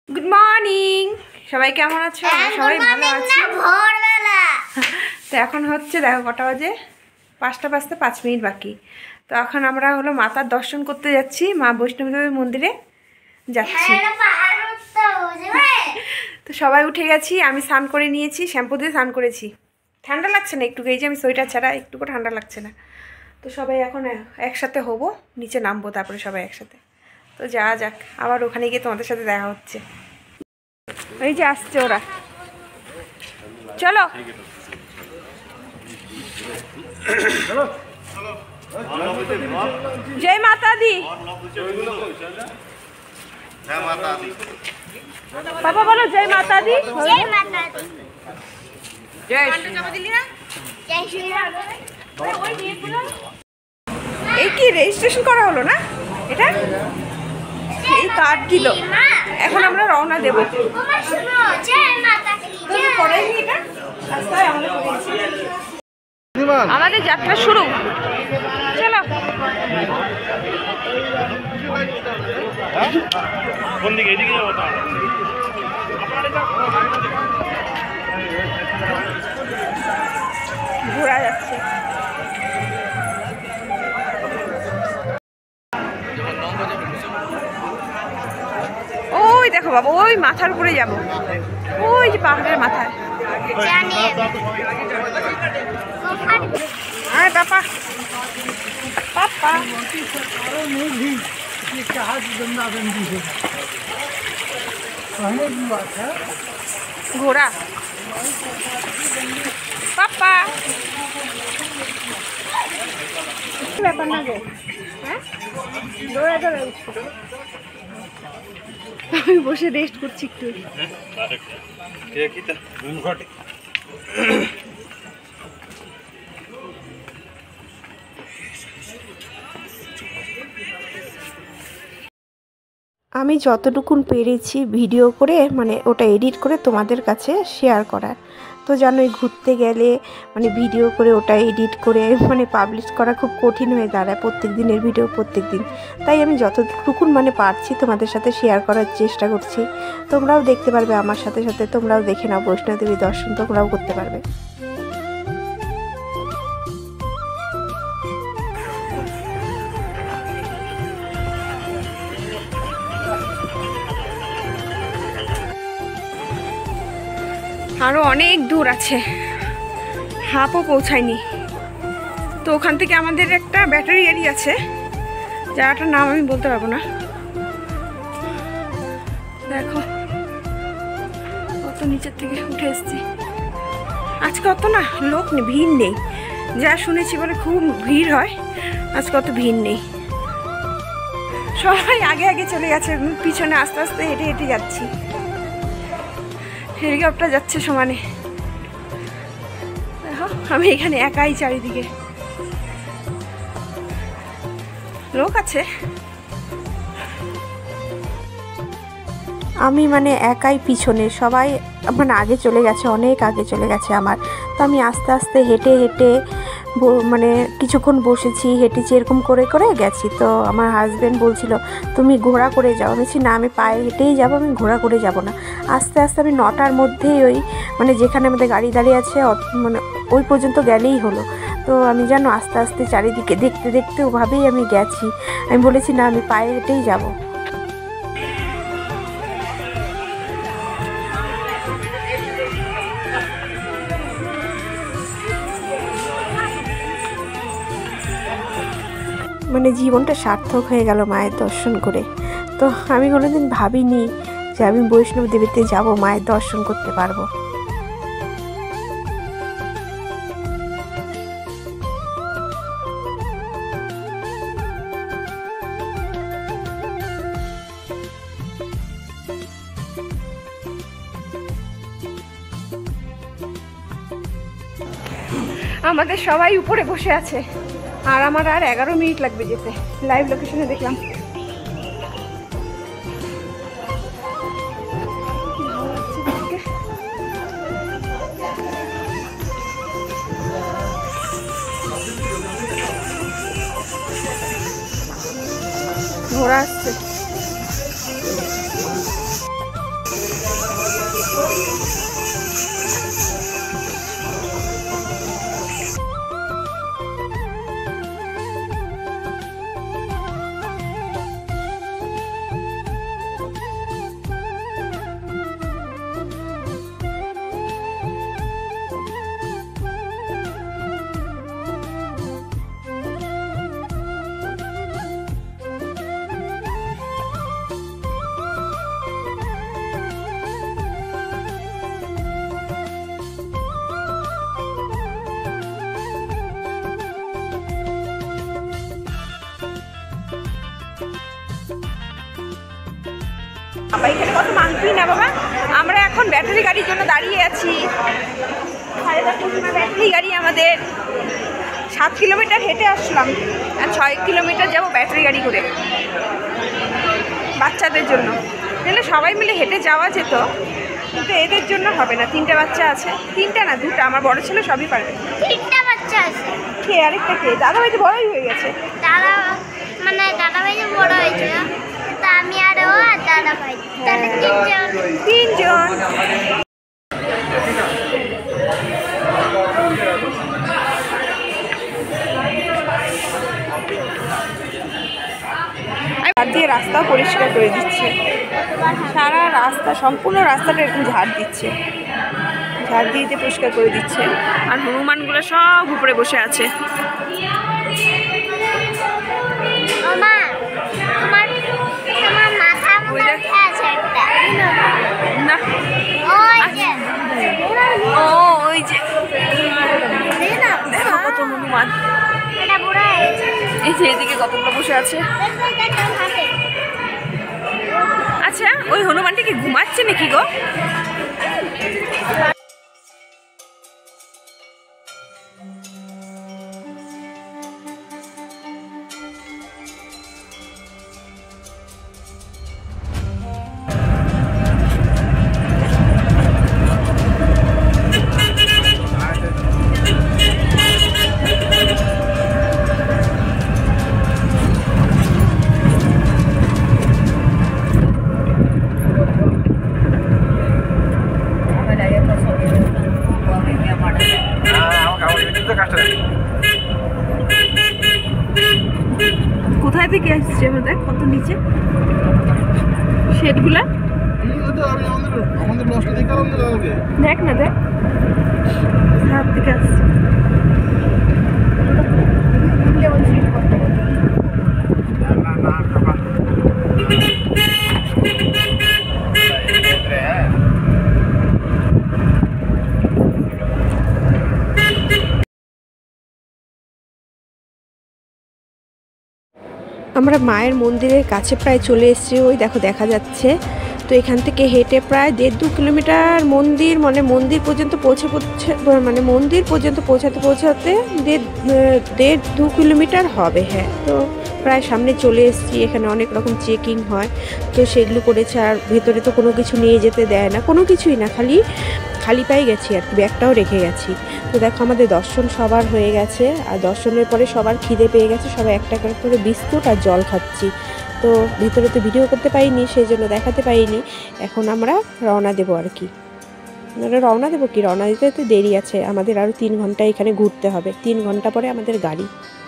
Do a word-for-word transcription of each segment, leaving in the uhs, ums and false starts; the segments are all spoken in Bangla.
গুড মর্নিং, সবাই কেমন আছো? সবাই ভালো আছি। তো এখন হচ্ছে দেখো কটা বাজে, পাঁচটা বাজতে পাঁচ মিনিট বাকি। তো এখন আমরা হলো মাতার দর্শন করতে যাচ্ছি, মা বৈষ্ণবী দেবীর মন্দিরে যাচ্ছি। তো সবাই উঠে গেছি, আমি স্নান করে নিয়েছি, শ্যাম্পু দিয়ে স্নান করেছি। ঠান্ডা লাগছে না একটু, এই যে আমি সোয়েটার ছাড়া একটুকু ঠান্ডা লাগছে না। তো সবাই এখন একসাথে হবো, নিচে নামবো, তারপরে সবাই একসাথে। তো যাওয়া যাক, আবার ওখানে গিয়ে তোমাদের সাথে দেখা হচ্ছে। এই যে আসছে ওরা, চলো। जय माता दी। पापा बोलो जय माता दी। जय माता दी। जय श्री राम। এই কি রেজিস্ট্রেশন করা হলো না? এটা এই কার্ড দিল, এখন আমরা রওনা দেব। আমাদের যাত্রা শুরু, চলো। ঘোরা যাচ্ছে। ওই দেখো বাবা, ওই মাথার উপরে যাবো, ওই যে পাহাড়ের মাথায়। হ্যাঁ পাপা, পাপা ঘোড়া, পাপা ব্যাপার না গো। হ্যাঁ দৌড়া দৌড়া আমি বসে রেস্ট করছি একটু। আমি যতটুকুন পেরেছি ভিডিও করে, মানে ওটা এডিট করে তোমাদের কাছে শেয়ার করার। তো জানোই ঘুরতে গেলে মানে ভিডিও করে ওটা এডিট করে মানে পাবলিশ করা খুব কঠিন হয়ে দাঁড়ায়, প্রত্যেক দিনের ভিডিও প্রত্যেক দিন। তাই আমি যতটুকুন মানে পারছি তোমাদের সাথে শেয়ার করার চেষ্টা করছি। তোমরাও দেখতে পারবে আমার সাথে সাথে, তোমরাও দেখে নাও বৈষ্ণবদেবী দর্শন, তোমরাও করতে পারবে। আরও অনেক দূর আছে, হাফও পৌঁছায়নি। তো ওখান থেকে আমাদের একটা ব্যাটারি গাড়ি আছে, জায়গাটার নাম আমি বলতে পারবো না। দেখো কত নিচের থেকে উঠে এসছি। আজকে অত না লোক নেই, ভিড় নেই। যা শুনেছি বলে খুব ভিড় হয়, আজকে অত ভিড় নেই। সবাই আগে আগে চলে গেছে, পিছনে আস্তে আস্তে হেঁটে হেঁটে যাচ্ছি। হেলিকপ্টার যাচ্ছে সমানে, দেখো আমি এখানে একাই, চারিদিকে লোক আছে। আমি মানে একাই পিছনে, সবাই মানে আগে চলে গেছে, অনেক আগে চলে গেছে আমার। তো আমি আস্তে আস্তে হেঁটে হেঁটে মানে কিছুক্ষণ বসেছি, হেঁটেছি, এরকম করে করে গেছি। তো আমার হাজব্যান্ড বলছিল তুমি ঘোড়া করে যাও, আমি বলছি না আমি পায়ে হেঁটেই যাবো, আমি ঘোড়া করে যাব না। আস্তে আস্তে আমি নটার মধ্যেই ওই মানে যেখানে আমাদের গাড়ি দাঁড়িয়ে আছে মানে ওই পর্যন্ত গেলেই হলো। তো আমি জানো আস্তে আস্তে চারিদিকে দেখতে দেখতে ওভাবেই আমি গেছি। আমি বলেছি না আমি পায়ে হেঁটেই যাব। মানে জীবনটা সার্থক হয়ে গেল মায়ের দর্শন করে। তো আমি কোনোদিন ভাবিনি যে আমি বৈষ্ণব দেবীতে যাব, মায়ের দর্শন করতে পারবো। আমাদের সবাই উপরে বসে আছে, আর আমার আর এগারো মিনিট লাগবে যেতে। লাইভ লোকেশনে দেখলাম। ঘোড়া আসছে। বাবা এখানে কত মাংসই না বাবা। আমরা এখন ব্যাটারি গাড়ির জন্য দাঁড়িয়ে আছি। ব্যাটারি গাড়ি আমাদের সাত কিলোমিটার হেঁটে আসলাম আর ছয় কিলোমিটার যাবো ব্যাটারি গাড়ি করে বাচ্চাদের জন্য। তাহলে সবাই মিলে হেঁটে যাওয়া যেত, কিন্তু এদের জন্য হবে না। তিনটা বাচ্চা আছে, তিনটা না দুটা, আমার বড় ছেলে সবই পারবে। তিনটা বাচ্চা আছে। কে আরেকটা কে? দাদা ভাই তো বড়ই হয়ে গেছে। দাদা মানে দাদা ভাই তো বড় হয়েছে, তা আমি আর ও আর দাদা ভাই, তাহলে তিনজন। তিনজন দিয়ে রাস্তা পরিষ্কার করে দিচ্ছে। সারা রাস্তা, সম্পূর্ণ রাস্তাটা এরকম ঝাড় দিচ্ছে, ঝাড় দিয়ে দিয়ে পরিষ্কার করে দিচ্ছে। আর হনুমানগুলো সব উপরে বসে আছে। না ও ওই যে দেখো কত হনুমান, এই যে এদিকে কতগুলো বসে আছে। আচ্ছা ওই হনুমানটি কি ঘুমাচ্ছে নাকি গো? কোথায় থেকে আসছে দেখ কত নিচে শেডগুলা, দেখ না দেখ হাত থেকে আসছে। আমরা মায়ের মন্দিরের কাছে প্রায় চলে এসেছি, ওই দেখো দেখা যাচ্ছে। তো এখান থেকে হেঁটে প্রায় দেড় দু কিলোমিটার মন্দির মানে মন্দির পর্যন্ত পৌঁছে পৌঁছে মানে মন্দির পর্যন্ত পৌঁছাতে পৌঁছাতে দেড় দেড় দু কিলোমিটার হবে। হ্যাঁ, তো প্রায় সামনে চলে এসেছি। এখানে অনেক রকম চেকিং হয়, তো সেগুলো করেছে। আর ভেতরে তো কোনো কিছু নিয়ে যেতে দেয় না, কোনো কিছুই না, খালি খালি পায়ে গেছি আর কি, ব্যাগটাও রেখে গেছি। তো দেখো আমাদের দর্শন সবার হয়ে গেছে, আর দর্শনের পরে সবার খিদে পেয়ে গেছে, সবাই একটা করে বিস্কুট আর জল খাচ্ছি। তো ভিতরে তো ভিডিও করতে পারিনি, সেই জন্য দেখাতে পারিনি। এখন আমরা রওনা দেবো আর কি। আমরা রওনা দেবো কি, রওনা দিতে তো দেরি আছে আমাদের, আরও তিন ঘন্টা এখানে ঘুরতে হবে। তিন ঘন্টা পরে আমাদের গাড়ি।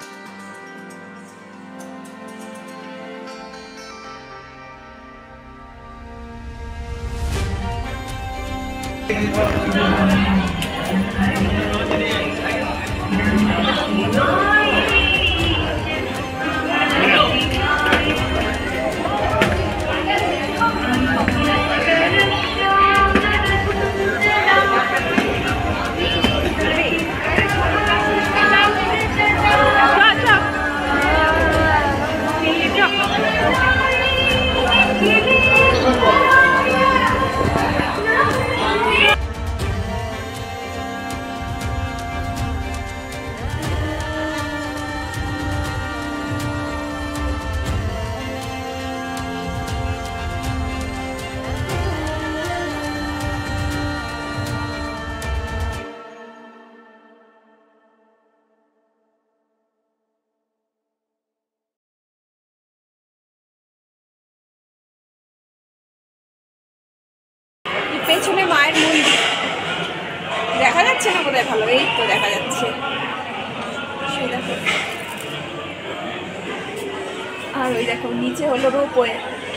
পেছনে মায়ের মন্দির দেখা যাচ্ছে না বোধহয়, ভালো এই তো দেখা যাচ্ছে। আর ওই দেখো নিচে হলো রোপওয়ে।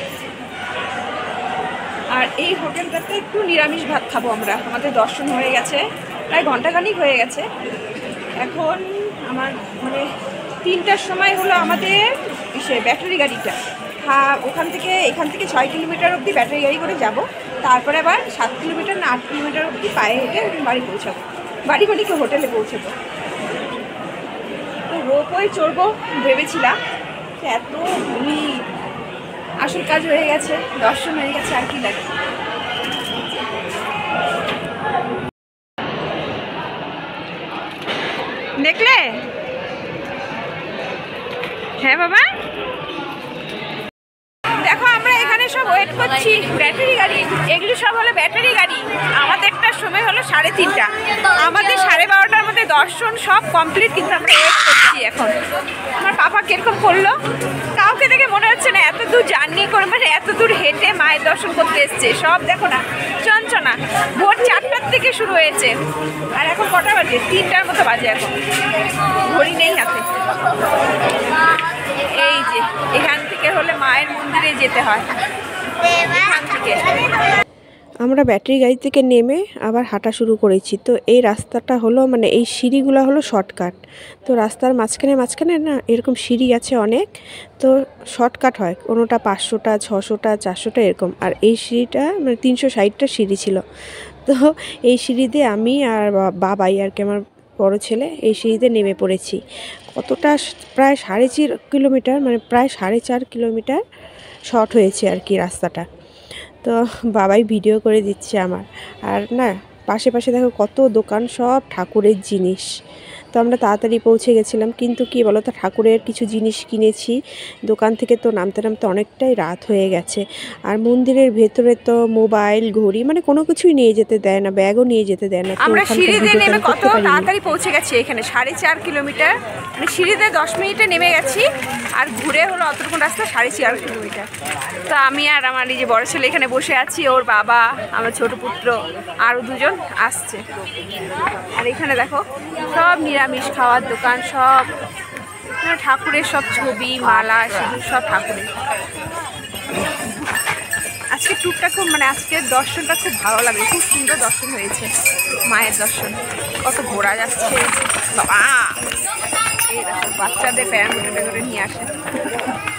আর এই হোটেলটাতে একটু নিরামিষ ভাত খাবো আমরা। আমাদের দর্শন হয়ে গেছে, প্রায় ঘন্টাখানিক হয়ে গেছে। এখন আমার মানে তিনটার সময় হলো আমাদের সে ব্যাটারি গাড়িটা। হ্যাঁ, ওখান থেকে এখান থেকে ছয় কিলোমিটার অবধি ব্যাটারি গাড়ি করে যাব, তারপরে আবার সাত কিলোমিটার না আট কিলোমিটার অবধি পায়ে হেঁটে বাড়ি পৌঁছাবো, বাড়ি বাড়ি করে হোটেলে পৌঁছাবো। তো রোপওয়ে চড়বো ভেবেছিলাম, এত ভিড় আসল কাজ হয়ে গেছে, দর্শন হয়ে গেছে, আর কি লাগে। দেখলে? হ্যাঁ বাবা, দেখো আমরা এখানে সব ওয়েট করছি ব্যাটারি গাড়ি, এগুলো সব হলো ব্যাটারি গাড়ি। আমাদেরটার সময় হলো সাড়ে তিনটা, আমাদের সাড়ে বারোটার মধ্যে দর্শন সব কমপ্লিট, কিন্তু আমরা ওয়েট করছি এখন। আমার পাপা কিরকম করলো, কাউকে দেখে মনে হচ্ছে না এত দূর জার্নি করে, মানে এত দূর হেঁটে মায়ের দর্শন করতে এসছে। সব দেখো না, চঞ্চনা ভোর চারটার থেকে শুরু হয়েছে, আর এখন কটা বাজে? তিনটার মতো বাজে এখন, ঘড়ি নেই হাতে। এই যে এখান থেকে হলে মায়ের মন্দিরে যেতে হয়, এখান থেকে। আমরা ব্যাটারি গাড়ি থেকে নেমে আবার হাঁটা শুরু করেছি। তো এই রাস্তাটা হলো মানে এই সিঁড়িগুলো হলো শর্টকাট। তো রাস্তার মাঝখানে মাঝখানে না এরকম সিঁড়ি আছে অনেক, তো শর্টকাট হয়, কোনোটা পাঁচশোটা, ছশোটা, চারশোটা এরকম। আর এই সিঁড়িটা মানে তিনশো ষাটটা সিঁড়ি ছিল। তো এই সিঁড়িতে আমি আর বাবাই আর কি, আমার বড় ছেলে, এই সিঁড়িতে নেমে পড়েছি। কতটা, প্রায় সাড়ে চার কিলোমিটার, মানে প্রায় সাড়ে চার কিলোমিটার শর্ট হয়েছে আর কি রাস্তাটা। তো বাবাই ভিডিও করে দিচ্ছে আমার। আর না পাশে পাশে দেখো কত দোকান, সব ঠাকুরের জিনিস। তো আমরা তাড়াতাড়ি পৌঁছে গেছিলাম, কিন্তু কি বলো তো, ঠাকুরের কিছু জিনিস কিনেছি দোকান থেকে, তো নামতে নামতে অনেকটাই রাত হয়ে গেছে। আর মন্দিরের ভেতরে তো মোবাইল, ঘড়ি, মানে কোনো কিছুই নিয়ে যেতে দেয় না, ব্যাগও নিয়ে যেতে দেয় না। আমরা সিঁড়িতে নেমে কত তাড়াতাড়ি পৌঁছে গেছি এখানে, সাড়ে চার কিলোমিটার, মানে সিঁড়িতে দশ মিনিটে নেমে গেছি, আর ঘুরে হলো অতটুকু রাস্তা সাড়ে চার কিলোমিটার। তো আমি আর আমার এই যে বড় ছেলে এখানে বসে আছি, ওর বাবা, আমার ছোট পুত্র, আরও দুজন আসছে। আর এখানে দেখো সব নিরামিষ খাওয়ার দোকান, সব মানে ঠাকুরের সব ছবি, মালা, সেগুলো সব ঠাকুরের। আজকে ট্যুরটা খুব, মানে আজকের দর্শনটা খুব ভালো লাগে, খুব সুন্দর দর্শন হয়েছে, মায়ের দর্শন। কত ঘোরা যাচ্ছে বাবা, এই দেখো বাচ্চাদের প্যারামিটার করে নিয়ে আসে।